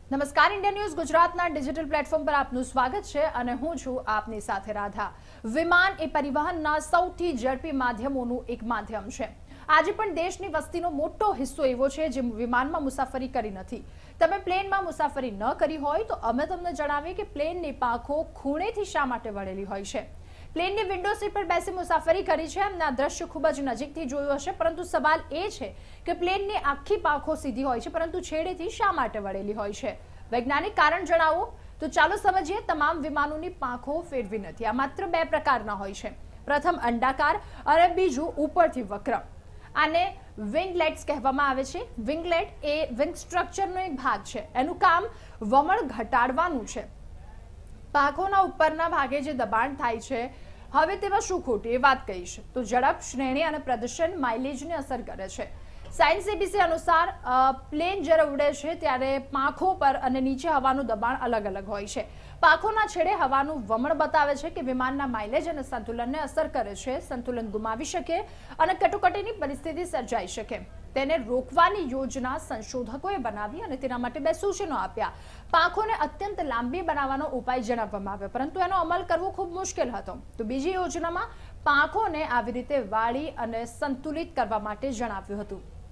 નમસ્કાર, India news ગુજરાતના digital platform પર આપનું સ્વાગત છે અને હું છું આપની સાથે રાધા। વિમાન એ પરિવહનના સૌથી ઝડપી માધ્યમોનું એક માધ્યમ છે। આજે પણ દેશની વસ્તીનો મોટો હિસ્સો એવો છે જે વિમાનમાં મુસાફરી કરી નથી। તમે પ્લેનમાં મુસાફરી ન કરી હોય તો અમે તમને જણાવીએ કે પ્લેનની પાંખો ખૂણેથી શા માટે વળેલી હોય છે। પ્લેનની વિન્ડો સીટ પર બેસી મુસાફરી કરી છે અને આ દ્રશ્ય ખૂબ જ નજીકથી જોયું હશે, પરંતુ સવાલ એ છે કે પ્લેનની આખી પાંખો સીધી હોય છે પરંતુ છેડેથી શા માટે વળેલી હોય છે। વૈજ્ઞાનિક કારણ જણાવો તો ચાલો સમજીએ। તમામ વિમાનોની પાંખો ફેરવી નથી। આ માત્ર બે પ્રકારના હોય છે। પ્રથમ અંડાકાર અને બીજું ઉપરથી વક્ર। આને વિંગલેટ્સ કહેવામાં આવે છે। વિંગલેટ એ વિંગ સ્ટ્રક્ચરનો એક ભાગ છે। એનું કામ વમળ ઘટાડવાનું છે। પાંખોના ઉપરના ભાગે જે દબાણ થાય છે, હવે તેમાં શું ખોટું એ વાત કહીશ તો ઝડપ, શ્રેણી અને પ્રદર્શન માઇલેજને અસર કરે છે। સાયન્સ એબીસી અનુસાર પ્લેન જ્યારે ઉડે છે ત્યારે પાંખો પર અને નીચે હવાનું દબાણ અલગ અલગ હોય છે। પાંખોના છેડે હવાનું વમળ બતાવે છે કે વિમાનના માઇલેજ અને સંતુલનને અસર કરે છે। સંતુલન ગુમાવી શકે અને કટોકટીની પરિસ્થિતિ સર્જાઈ શકે। તેને રોકવાની યોજના સંશોધકોએ બનાવી અને તેના માટે બે સૂચનો આપ્યા। પાંખોને અત્યંત લાંબી બનાવવાનો ઉપાય જણાવવામાં આવ્યો, પરંતુ એનો અમલ કરવો ખૂબ મુશ્કેલ હતો। તો બીજી યોજનામાં પાંખોને આવી રીતે વાળી અને સંતુલિત કરવા માટે જણાવ્યું હતું।